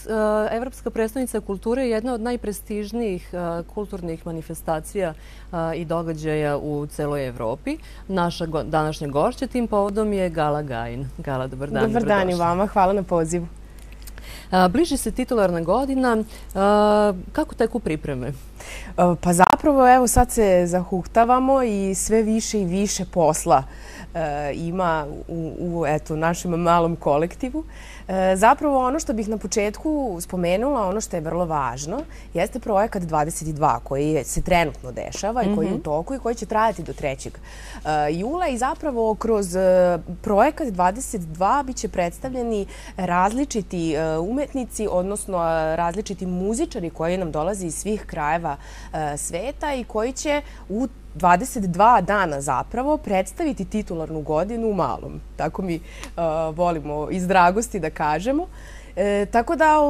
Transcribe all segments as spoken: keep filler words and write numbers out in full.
Evropska prestonica kulture je jedna od najprestižnijih kulturnih manifestacija i događaja u celoj Evropi. Naša današnja gošća tim povodom je Gala Gajin. Gala, dobar dan. Dobar dan i vama. Hvala na pozivu. Bliži se titularna godina. Kako teku pripreme? Pa zapravo, evo sad se zahuktavamo i sve više i više posla ima u našem malom kolektivu. Zapravo ono što bih na početku spomenula, ono što je vrlo važno, jeste projekat dvadeset dva koji se trenutno dešava i koji je u toku i koji će trajati do trećeg jula. I zapravo kroz projekat dvadeset dva biće predstavljeni različiti umetnici, odnosno različiti muzičari koji nam dolaze iz svih krajeva sveta i koji će u dvadeset dva dana zapravo predstaviti titularnu godinu u malom. Tako mi volimo iz dragosti da kažemo. Tako da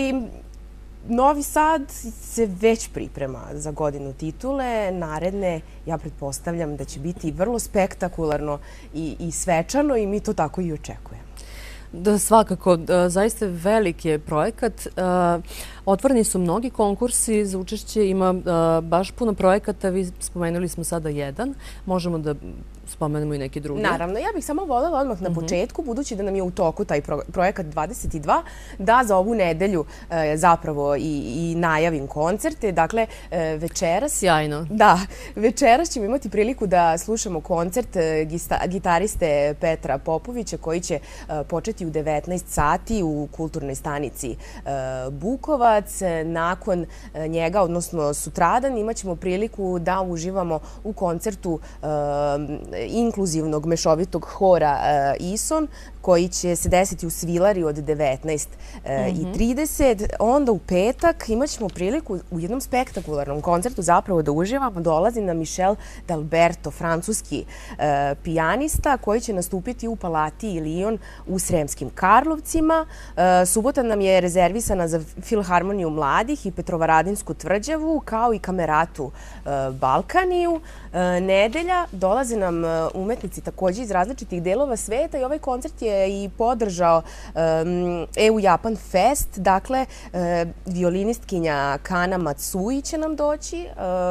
Novi Sad se već priprema za godinu titule. Naredne, ja pretpostavljam da će biti vrlo spektakularno i svečano i mi to tako i očekujemo. Da, svakako, zaista veliki je projekat. Otvoreni su mnogi konkursi za učešće, ima baš puno projekata, vi spomenuli smo sada jedan, možemo da spomenemo i neki drugi. Naravno, ja bih samo voljela odmah na početku, budući da nam je u toku taj projekat dvadeset dva, da za ovu nedelju zapravo i najavim koncerte. Dakle, večeras... Sjajno. Da, večeras ćemo imati priliku da slušamo koncert gitariste Petra Popovića koji će početi u devetnaest sati u kulturnoj stanici Bukovac. Nakon njega, odnosno sutradan, imat ćemo priliku da uživamo u koncertu inkluzivnog mešovitog hora Ison, koji će se desiti u Svilari od devetnaest i trideset. Onda u petak imat ćemo priliku u jednom spektakularnom koncertu zapravo da uživamo. Dolazi nam Michel D'Alberto, francuski pijanista, koji će nastupiti u Palatiji Lion u Sremskim Karlovcima. Subota nam je rezervisana za Filharmoniju mladih i Petrovaradinsku tvrđavu, kao i Kameratu Balkaniju. Nedelja dolaze nam umetnici također iz različitih delova sveta i ovaj koncert je i podržao E U Japan Fest. Dakle, violinistkinja Kana Matsui će nam doći,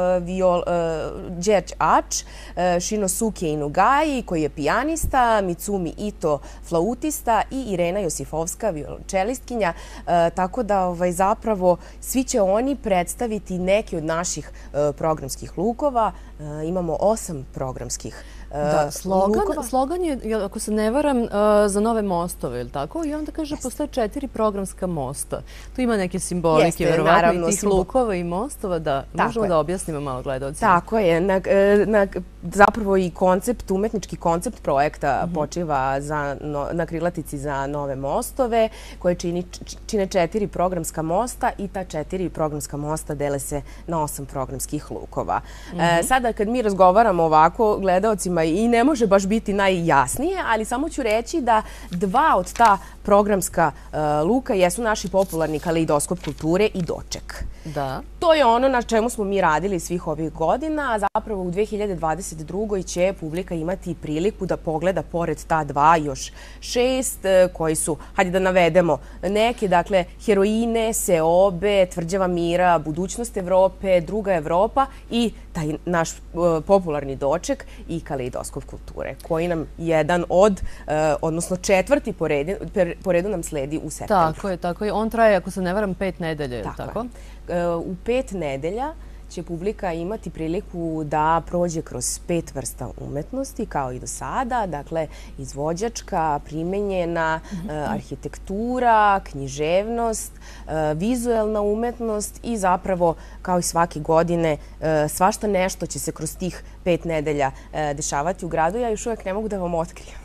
Đerđ Ač, Shinosuke Inugai koji je pijanista, Mitsumi Ito flautista i Irena Josifovska violončelistkinja. Tako da zapravo svi će oni predstaviti neki od naših programskih lukova. Imamo osam programskih lukova. Slogan je, ako se ne varam, za nove mostove, ili tako? I onda kaže, postoje četiri programska mosta. Tu ima neke simbolike, verovatno, i tih lukova i mostova. Da, možemo da objasnimo malo gledalcima. Tako je. Zapravo i koncept, umetnički koncept projekta počiva na krilatici za nove mostove, koje čine četiri programska mosta i ta četiri programska mosta dele se na osam programskih lukova. Sada, kad mi razgovaramo ovako gledalcima, i ne može baš biti najjasnije, ali samo ću reći da dva od ta programska luka jesu naši popularni Kaleidoskop kulture i Doček. Da. To je ono na čemu smo mi radili svih ovih godina, a zapravo u dve hiljade dvadeset drugoj će publika imati priliku da pogleda pored ta dva još šest koji su, hajde da navedemo neke, dakle, Heroine, Seobe, Tvrđava mira, Budućnost Evrope, Druga Evropa i taj naš popularni Doček i Kaleidoskop kulture, koji nam jedan od, odnosno četvrti po redu nam sledi u septembru. Tako je, tako je. On traje, ako se ne varam, pet nedelja, je li tako? U pet nedelja će publika imati priliku da prođe kroz pet vrsta umetnosti, kao i do sada. Dakle, izvođačka, primenjena, arhitektura, književnost, vizuelna umetnost i zapravo, kao i svake godine, svašta nešto će se kroz tih pet nedelja dešavati u gradu. Ja još uvijek ne mogu da vam otkrijem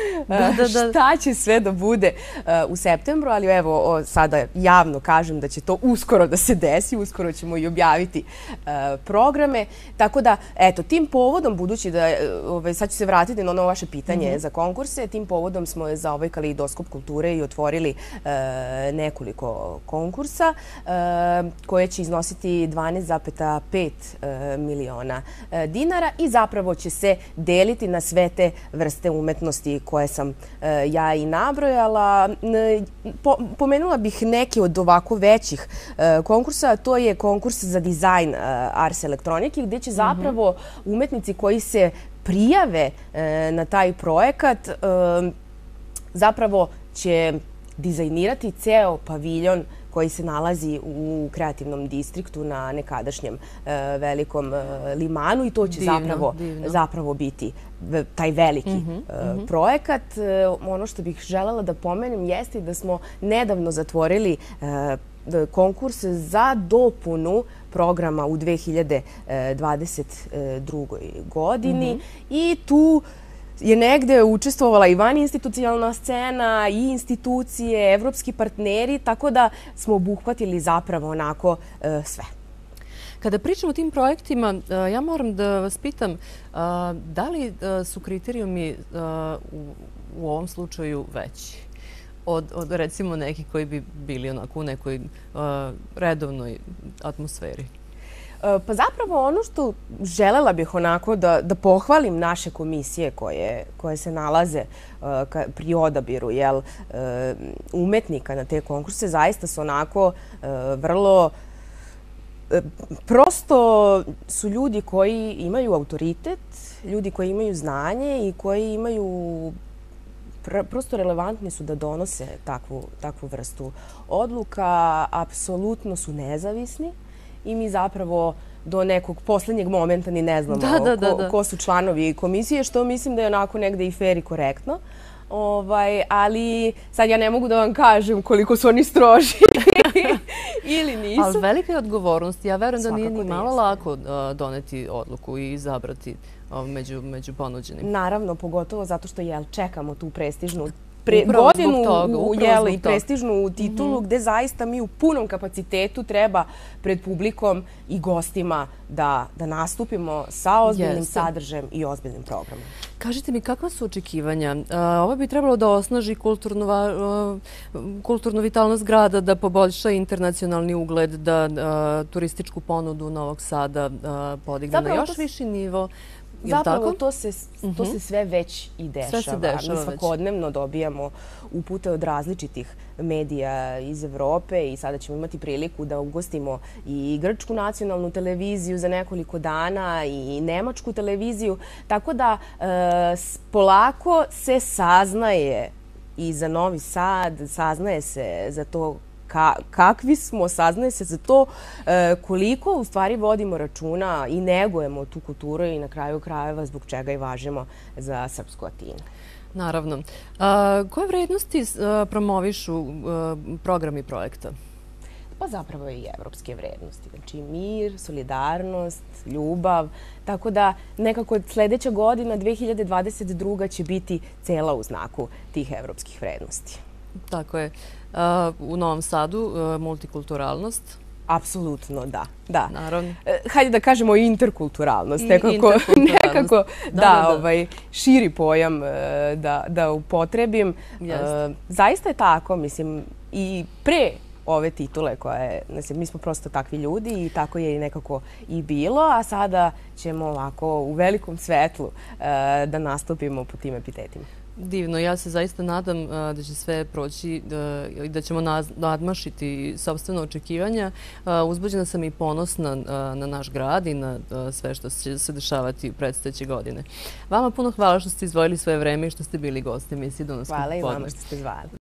šta će sve da bude u septembru, ali evo sada javno kažem da će to uskoro da se desi, uskoro ćemo i objaviti programe. Tako da, eto, tim povodom, budući da, sad ću se vratiti na ono vaše pitanje za konkurse, tim povodom smo za ovaj Kaleidoskop kulture i otvorili nekoliko konkursa koje će iznositi dvanaest zarez pet miliona dinara i zapravo će se deliti na sve te vrste umetnosti konkursi koje sam ja i nabrojala. Pomenula bih neke od ovako većih konkursa, to je konkurs za dizajn Ars elektronike, gdje će zapravo umetnici koji se prijave na taj projekat zapravo će dizajnirati ceo paviljon koji se nalazi u kreativnom distriktu na nekadašnjem velikom limanu i to će zapravo biti taj veliki projekat. Ono što bih želela da pomenem jeste da smo nedavno zatvorili konkurs za dopunu programa u dve hiljade dvadeset drugoj. godini i tu je negde učestvovala i vaninstitucionalna scena i institucije, evropski partneri, tako da smo obuhvatili zapravo onako sve. Kada pričamo o tim projektima, ja moram da vas pitam da li su kriterijumi u ovom slučaju veći od recimo nekih koji bi bili onako u nekoj redovnoj atmosferi? Pa zapravo ono što želela bih onako da pohvalim naše komisije koje se nalaze pri odabiru umetnika na te konkurse, zaista su onako vrlo... Prosto su ljudi koji imaju autoritet, ljudi koji imaju znanje i koji imaju... Prosto relevantni su da donose takvu vrstu odluka, apsolutno su nezavisni. I mi zapravo do nekog poslednjeg momenta ni ne znamo ko su članovi komisije, što mislim da je onako negde i fair i korektno. Ali sad ja ne mogu da vam kažem koliko su oni stroži ili nisu. Ali velika je odgovornost. Ja verujem da nije ni malo lako doneti odluku i izabrati među ponuđenim. Naravno, pogotovo zato što čekamo tu prestižnu godinu i prestižnu titulu gde zaista mi u punom kapacitetu treba pred publikom i gostima da nastupimo sa ozbiljnim sadržajem i ozbiljnim programom. Kažite mi, kakva su očekivanja? Ovo bi trebalo da osnaži kulturnu vitalnost grada, da poboljša internacionalni ugled, da turističku ponudu Novog Sada podigne na još viši nivo. Zapravo to se sve već i dešava. Mi svakodnevno dobijamo upute od različitih medija iz Evrope i sada ćemo imati priliku da ugostimo i grčku nacionalnu televiziju za nekoliko dana i nemačku televiziju. Tako da polako se saznaje i za Novi Sad, saznaje se za to kakvi smo, saznaje se za to koliko u stvari vodimo računa i negujemo tu kulturu i na kraju krajeva zbog čega i važimo za srpsku Atinu. Naravno. Koje vrednosti promovišu programi projekta? Pa zapravo i evropske vrednosti. Znači mir, solidarnost, ljubav. Tako da nekako sljedeća godina, dve hiljade dvadeset druga, će biti cela u znaku tih evropskih vrednosti. Tako je. U Novom Sadu multikulturalnost? Apsolutno, da. Da. Naravno. Hajde da kažemo interkulturalnost. Nekako da širi pojam da upotrebim. Zaista je tako, mislim, i pre ove titule koje, mi smo prosto takvi ljudi i tako je nekako i bilo, a sada ćemo ovako u velikom svetlu da nastupimo po tim epitetima. Divno. Ja se zaista nadam da će sve proći i da ćemo nadmašiti sopstveno očekivanja. Uzbuđena sam i ponosna na naš grad i na sve što će se dešavati u predstojeće godine. Vama puno hvala što ste izdvojili svoje vreme i što ste bili gosti emisije Dunavskog popodne. Hvala i vama što ste zvali.